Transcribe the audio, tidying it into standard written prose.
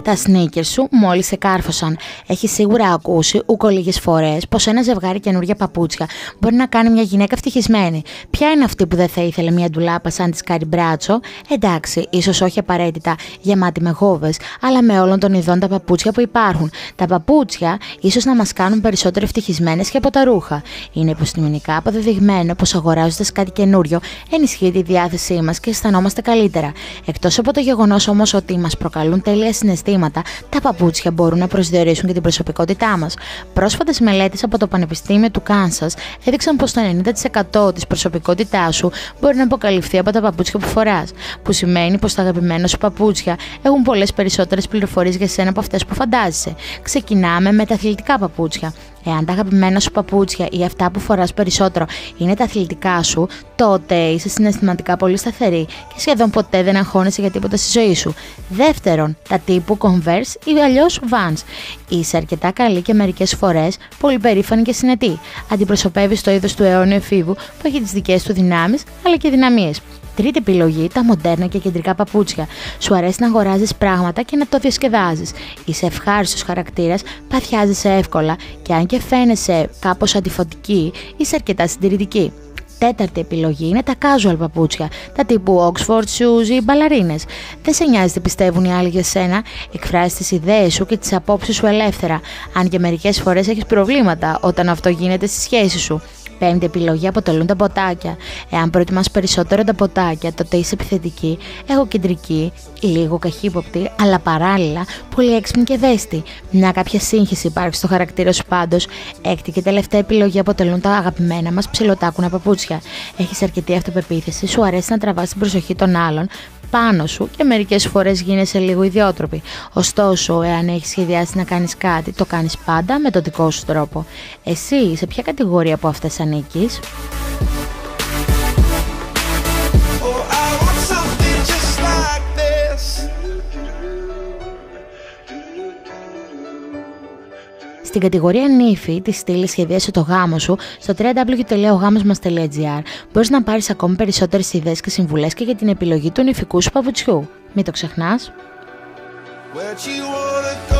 Τα sneakers σου μόλις σε κάρφωσαν. Έχεις σίγουρα ακούσει ούκο λίγες φορές πως ένα ζευγάρι καινούργια παπούτσια μπορεί να κάνει μια γυναίκα ευτυχισμένη. Ποια είναι αυτή που δεν θα ήθελε μια ντουλάπα σαν τη Κάρι Μπράτσο? Εντάξει, ίσως όχι απαραίτητα γεμάτη με γόβες, αλλά με όλων των ειδών τα παπούτσια που υπάρχουν. Τα παπούτσια ίσως να μας κάνουν περισσότερο ευτυχισμένες και από τα ρούχα. Είναι επιστημονικά αποδεδειγμένο πως αγοράζοντας κάτι καινούριο ενισχύει τη διάθεσή μας και αισθανόμαστε καλύτερα. Εκτός από το γεγονός όμως ότι μας προκαλούν τέλεια συναισθήματα, τα παπούτσια μπορούν να προσδιορίσουν και την προσωπικότητά μας. Πρόσφατες μελέτες από το Πανεπιστήμιο του Κάνσας έδειξαν πως το 90% της προσωπικότητάς σου μπορεί να αποκαλυφθεί από τα παπούτσια που φοράς. Που σημαίνει πως τα αγαπημένα σου παπούτσια έχουν πολλές περισσότερες πληροφορίες για σένα από αυτές που φαντάζεσαι. Ξεκινάμε με τα αθλητικά παπούτσια. Εάν τα αγαπημένα σου παπούτσια ή αυτά που φοράς περισσότερο είναι τα αθλητικά σου, τότε είσαι συναισθηματικά πολύ σταθερή και σχεδόν ποτέ δεν αγχώνεσαι για τίποτα στη ζωή σου. Δεύτερον, τα τύπου Converse ή αλλιώς Vans. Είσαι αρκετά καλή και μερικές φορές πολύ περήφανη και συνετή. Αντιπροσωπεύεις το είδος του αιώνιου εφήβου που έχει τις δικές του δυνάμεις αλλά και δυναμίες. Τρίτη επιλογή, τα μοντέρνα και κεντρικά παπούτσια. Σου αρέσει να αγοράζεις πράγματα και να το διασκεδάζεις. Είσαι ευχάριστος χαρακτήρας, παθιάζεσαι εύκολα και αν και φαίνεσαι κάπως αντιφωτική, είσαι αρκετά συντηρητική. Τέταρτη επιλογή είναι τα casual παπούτσια, τα τύπου Oxford shoes ή μπαλαρίνες. Δεν σε νοιάζει τι πιστεύουν οι άλλοι για σένα, εκφράζεις τις ιδέες σου και τις απόψεις σου ελεύθερα, αν και μερικές φορές έχεις προβλήματα όταν αυτό γίνεται στη σχέση σου. Πέμπτη επιλογή αποτελούν τα ποτάκια. Εάν προτιμάς περισσότερο τα ποτάκια, τότε είσαι επιθετική, εγωκεντρική, λίγο καχύποπτη, αλλά παράλληλα πολύ έξυπνη και ευαίσθητη. Μια κάποια σύγχυση υπάρχει στο χαρακτήρα σου πάντως. Έκτη και τελευταία επιλογή αποτελούν τα αγαπημένα μας ψιλοτάκουνα παπούτσια. Έχεις αρκετή αυτοπεποίθηση, σου αρέσει να τραβάς την προσοχή των άλλων πάνω σου και μερικές φορές γίνεσαι λίγο ιδιότροπη. Ωστόσο, εάν έχεις σχεδιάσει να κάνεις κάτι, το κάνεις πάντα με τον δικό σου τρόπο. Εσύ, σε ποια κατηγορία από αυτές ανήκεις? Στην κατηγορία νύφη της στήλης σχεδίασε το γάμο σου στο www.ogamos.gr μπορείς να πάρεις ακόμη περισσότερες ιδέες και συμβουλές και για την επιλογή του νυφικού σου παπουτσιού. Μην το ξεχνάς!